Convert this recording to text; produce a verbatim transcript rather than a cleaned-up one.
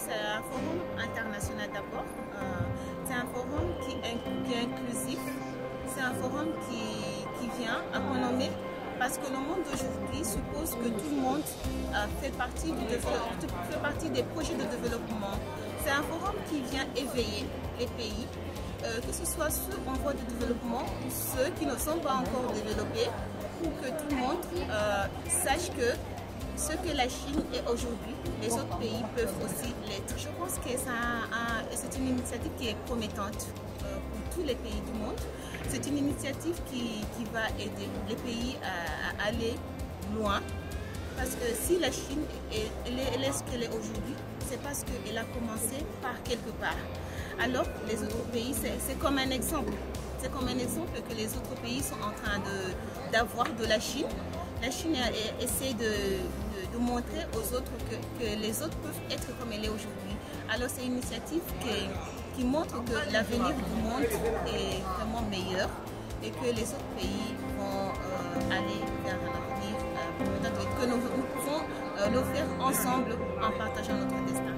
c'est un forum international d'abord. Euh, c'est un forum qui est, qui est inclusif. C'est un forum qui, qui vient à point nommé parce que le monde d'aujourd'hui suppose que tout le monde euh, fait, partie du fait partie des projets de développement. C'est un forum qui vient éveiller les pays, euh, que ce soit ceux en voie de développement ou ceux qui ne sont pas encore développés, pour que tout le monde euh, sache que ce que la Chine est aujourd'hui, les autres pays peuvent aussi l'être. Je pense que c'est une initiative qui est promettante euh, pour tous les pays du monde. C'est une initiative qui, qui va aider les pays à, à aller loin. Parce que si la Chine est, elle est, elle est ce qu'elle est aujourd'hui, c'est parce qu'elle a commencé par quelque part. Alors les autres pays, c'est comme un exemple. C'est comme un exemple que les autres pays sont en train d'avoir de, de la Chine. La Chine essaie de, de, de montrer aux autres que, que les autres peuvent être comme elle est aujourd'hui. Alors c'est une initiative qui, qui montre que l'avenir du monde est vraiment meilleur et que les autres pays vont euh, aller vers un avenir euh, peut-être que nous, nous pouvons euh, le faire ensemble en partageant notre destin.